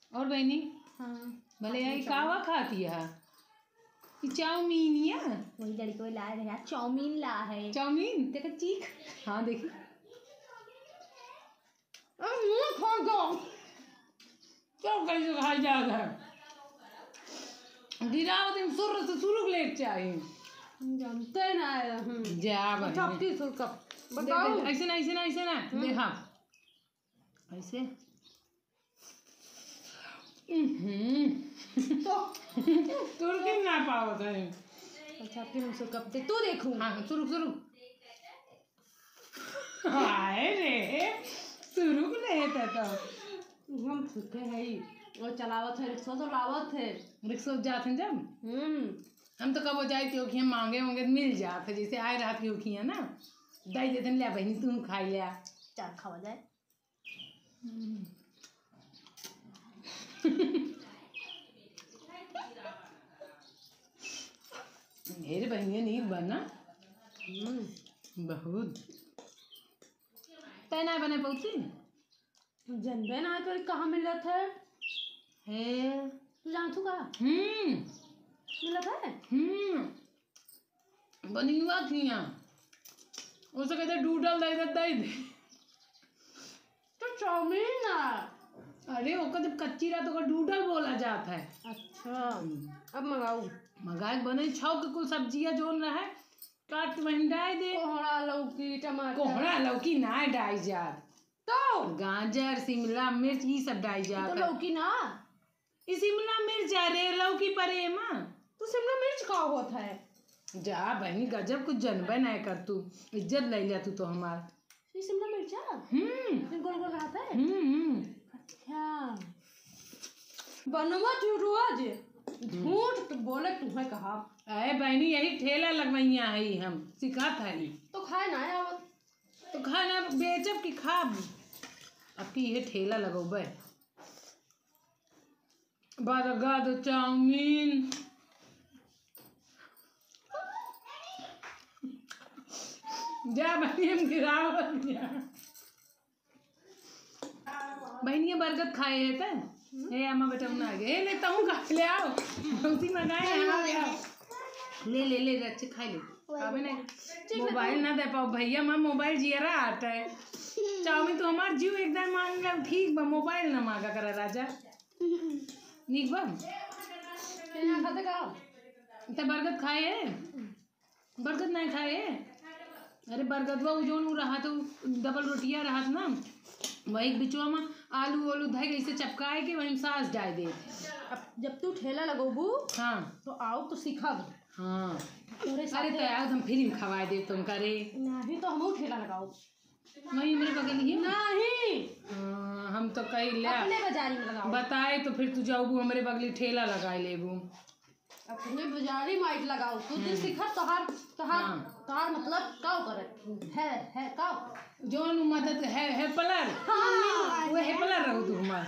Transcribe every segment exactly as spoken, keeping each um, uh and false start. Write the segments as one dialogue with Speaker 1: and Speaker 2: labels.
Speaker 1: और बहनी
Speaker 2: हाँ
Speaker 1: भले यही कावा खाती है चाउमीन या
Speaker 2: वही लड़की को ला रहे यार चाउमीन ला है
Speaker 1: चाउमीन
Speaker 2: देखो चीख
Speaker 1: हाँ देखी
Speaker 2: मुँह खोल दो
Speaker 1: क्या कैसे खाई जाता है गिराओ तुम सुर से शुरू लेट चाहिए
Speaker 2: जानते ना
Speaker 1: जा
Speaker 2: छत्तीस सौ का
Speaker 1: बताओ ऐसे ना ऐसे ना ऐसे ना देखा ऐसे
Speaker 2: तो
Speaker 1: तुर्की ना पाओ तो
Speaker 2: छत्तीस सौ कब दे तू देखूं
Speaker 1: हाँ शुरू शुरू हाय रे शुरू लेते तो
Speaker 2: हम सूखे है ही और चलावत है रिक्शा तो लावत है
Speaker 1: रिक्शा जाते जब
Speaker 2: हम्म
Speaker 1: हम तो कब हो जाए तो हम मांगे होंगे मिल जाते जैसे आए रात की उखियाँ ना दाई देते लिया बहनी तुम खाई लिया
Speaker 2: चार खावा जाए
Speaker 1: मेरे बहनिया नहीं बना बहुत तय ना बने पहुँची
Speaker 2: जनबे ना तो कहाँ मिल जाता है
Speaker 1: है
Speaker 2: तू जानतू का
Speaker 1: हम्म
Speaker 2: मिला था
Speaker 1: हम्म बनी हुआ थी यहाँ उसे कहते डूडल दे दे दे दे
Speaker 2: तो चाउमीन ना
Speaker 1: अरे वो जब कच्ची रहा तो डूडल बोला जाता है
Speaker 2: अच्छा अब मंगाऊ
Speaker 1: मंगाए बने छाव के कुल सब्जियां जोन रहा है काट वहीं डाल दे
Speaker 2: कोहड़ा लौकी टमाटर
Speaker 1: कोहड़ा लौकी ना डाल जात
Speaker 2: तो
Speaker 1: गाजर शिमला मिर्च ये सब डाल जात
Speaker 2: तो लौकी ना
Speaker 1: ये शिमला मिर्च जा रे लौकी परे माँ
Speaker 2: तो शिमला मिर्च का होता है
Speaker 1: जा बहनी गजब कुछ जनबे नहीं कर तू इज्जत ले लिया तू तो हमार
Speaker 2: ये शिमला मिर्च है
Speaker 1: हम्म
Speaker 2: गोल गोल रहता है
Speaker 1: हम्म
Speaker 2: अच्छा बनवा झूठुआ जे झूठ तो बोले तुम्हें कहा
Speaker 1: अरे बहनी यही ठेला लगवैया है हम सिखा था
Speaker 2: तो खाए ना आवत
Speaker 1: तो खाना बेचब की खाब अब की ये ठेला लगोबे बर्गर चाउमीन जा बहनी हम गिराव बहनिया बर्गर खाए है तो हे अम्मा बेटा उन्हें आ गए लेता हूँ खा ले आओ उसी मंगाए यहाँ ले आओ ले ले ले अच्छे खा ले अबे नहीं मोबाइल ना दे पाओ भैया मैं मोबाइल जियरा आता है चाउमीन तो हमार जीव एकदम मांग ले ठीक बा मोबाइल ना मांगा करा राजा नीक बा
Speaker 2: यहाँ खाते का
Speaker 1: तो बर्गर खाए है बर्गर नहीं खाए है अरे बर्गर वो जो रहा तो डबल रोटियां रहा ना वही बिचवा में आलू वालू धै ऐसे चपकाए के वही सास डाल दे
Speaker 2: अब जब तू ठेला लगोबू
Speaker 1: हाँ
Speaker 2: तो आओ तो सीखा
Speaker 1: हाँ
Speaker 2: तोरे
Speaker 1: अरे तो यार हम फिल्म खवाए दे तुम करे
Speaker 2: नहीं तो हम ठेला लगाओ
Speaker 1: वही मेरे बगल ही
Speaker 2: नहीं
Speaker 1: हाँ, हम तो कही ले
Speaker 2: अपने बाजारी में लगाओ
Speaker 1: बताए तो फिर तू जाऊबू हमारे बगली ठेला लगाए लेबू
Speaker 2: अपने बाजारी माइट लगाओ तू दिन सीखा तोहार तोहार तोहार मतलब का करे है है का
Speaker 1: जोन मदद है है पलर वो है पलर रहो तू हमार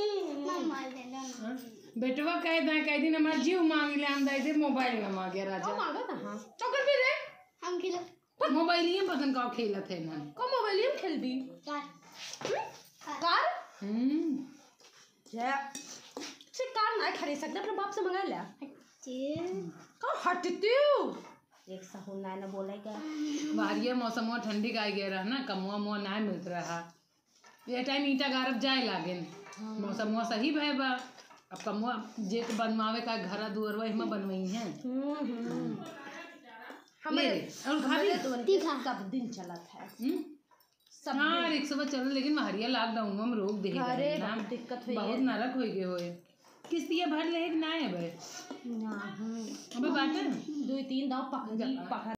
Speaker 1: बेटवा कह दे कह दिन हमार जीव मांग ले हम दे दे मोबाइल ना मांगे राजा
Speaker 2: मांगा था हां चौकर भी रे हम खेल
Speaker 1: मोबाइल ही पतन का खेलत है ना
Speaker 2: को मोबाइल ही खेलबी कार कार
Speaker 1: हम्म
Speaker 2: जे से कार ना खरीद सकते अपने बाप से मंगा ले का हटती एक सहू ना ना बोलेगा
Speaker 1: बाहरिया मौसम में ठंडी का गया रहा ना कमुआ मुआ ना मिलत रहा ये टाइम ईटा गारब जाए लागे मौसम मुआ सही भय बा अब कमुआ जे के बनवावे का घर दुआर वही में बनवई है
Speaker 2: हमारे
Speaker 1: और भाभी
Speaker 2: तो तीखा सब दिन चला था
Speaker 1: सब हाँ रिक्शा पर चलो लेकिन हरिया लॉकडाउन में रोक दे
Speaker 2: अरे दिक्कत हुई
Speaker 1: बहुत नरक हो गए होए किस्तिया भर ले ना है बे
Speaker 2: ना
Speaker 1: अबे बात
Speaker 2: दो तीन दाव पक पक